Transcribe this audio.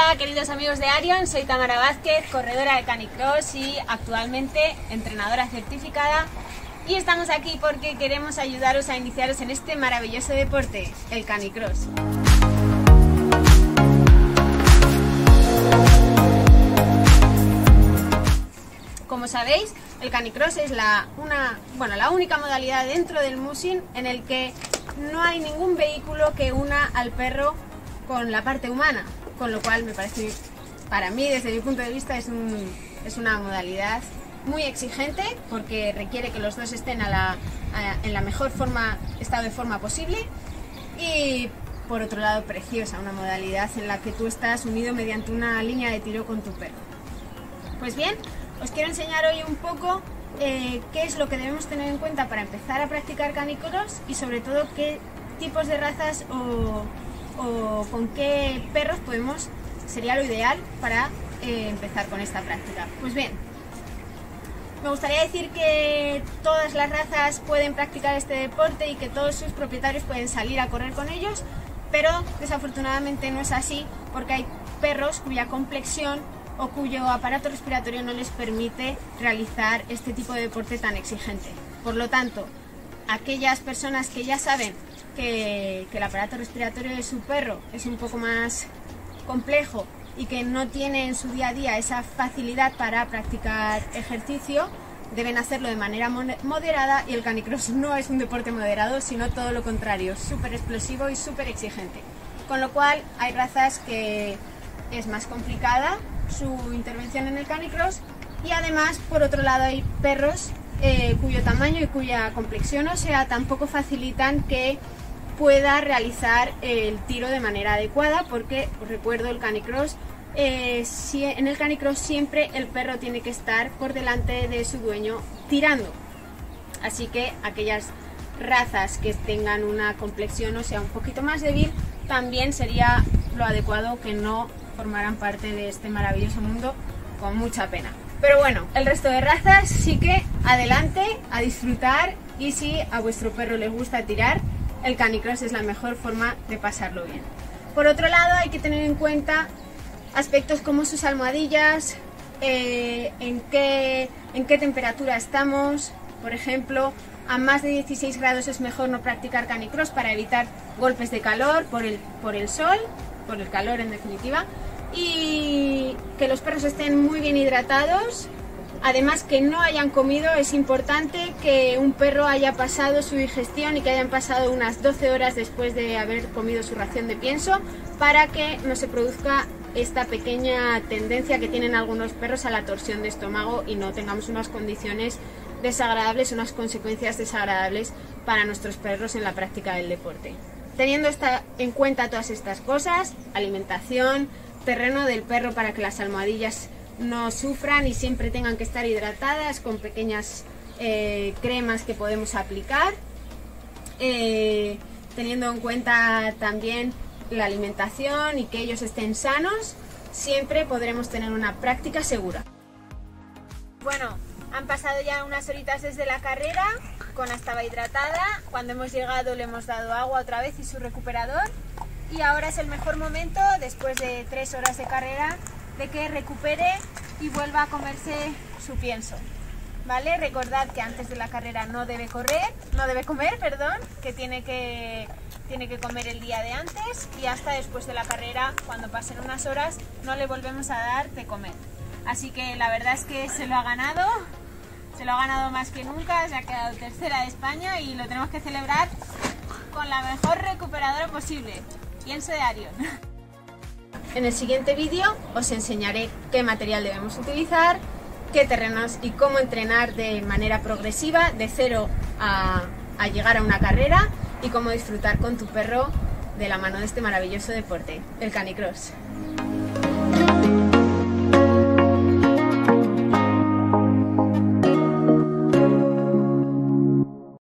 Hola queridos amigos de Arion, soy Tamara Vázquez, corredora de Canicross y actualmente entrenadora certificada, y estamos aquí porque queremos ayudaros a iniciaros en este maravilloso deporte, el Canicross. Como sabéis, el Canicross es la única modalidad dentro del mushing en el que no hay ningún vehículo que una al perro con la parte humana, con lo cual me parece, para mí desde mi punto de vista, es una modalidad muy exigente porque requiere que los dos estén en la mejor estado de forma posible, y por otro lado preciosa, una modalidad en la que tú estás unido mediante una línea de tiro con tu perro. Pues bien, os quiero enseñar hoy un poco qué es lo que debemos tener en cuenta para empezar a practicar Canicross y sobre todo qué tipos de razas o con qué perros sería lo ideal para empezar con esta práctica. Pues bien, me gustaría decir que todas las razas pueden practicar este deporte y que todos sus propietarios pueden salir a correr con ellos, pero desafortunadamente no es así, porque hay perros cuya complexión o cuyo aparato respiratorio no les permite realizar este tipo de deporte tan exigente. Por lo tanto, aquellas personas que ya saben que el aparato respiratorio de su perro es un poco más complejo y que no tiene en su día a día esa facilidad para practicar ejercicio, deben hacerlo de manera moderada, y el Canicross no es un deporte moderado, sino todo lo contrario, súper explosivo y súper exigente. Con lo cual hay razas que es más complicada su intervención en el Canicross, y además por otro lado hay perros cuyo tamaño y cuya complexión tampoco facilitan que pueda realizar el tiro de manera adecuada, porque os recuerdo, el Canicross, en el Canicross siempre el perro tiene que estar por delante de su dueño tirando, así que aquellas razas que tengan una complexión un poquito más débil, también sería lo adecuado que no formaran parte de este maravilloso mundo, con mucha pena. Pero bueno, el resto de razas sí que adelante a disfrutar, y si a vuestro perro le gusta tirar, el Canicross es la mejor forma de pasarlo bien. Por otro lado, hay que tener en cuenta aspectos como sus almohadillas, en qué temperatura estamos. Por ejemplo, a más de 16 grados es mejor no practicar Canicross para evitar golpes de calor por el sol, por el calor en definitiva, y que los perros estén muy bien hidratados. Además, que no hayan comido. Es importante que un perro haya pasado su digestión y que hayan pasado unas 12 horas después de haber comido su ración de pienso, para que no se produzca esta pequeña tendencia que tienen algunos perros a la torsión de estómago y no tengamos unas condiciones desagradables, unas consecuencias desagradables para nuestros perros en la práctica del deporte. Teniendo en cuenta todas estas cosas, alimentación, terreno del perro para que las almohadillas no sufran y siempre tengan que estar hidratadas con pequeñas cremas que podemos aplicar, teniendo en cuenta también la alimentación y que ellos estén sanos, siempre podremos tener una práctica segura. Bueno, han pasado ya unas horitas desde la carrera. Cona estaba hidratada, cuando hemos llegado le hemos dado agua otra vez y su recuperador, y ahora es el mejor momento, después de 3 horas de carrera, de que recupere y vuelva a comerse su pienso, ¿vale? Recordad que antes de la carrera no debe comer, que tiene que comer el día de antes, y hasta después de la carrera, cuando pasen unas horas, no le volvemos a dar de comer. Así que la verdad es que se lo ha ganado más que nunca, se ha quedado tercera de España y lo tenemos que celebrar con la mejor recuperadora posible. Pienso de Arion. En el siguiente vídeo os enseñaré qué material debemos utilizar, qué terrenos y cómo entrenar de manera progresiva, de cero a llegar a una carrera, y cómo disfrutar con tu perro de la mano de este maravilloso deporte, el Canicross.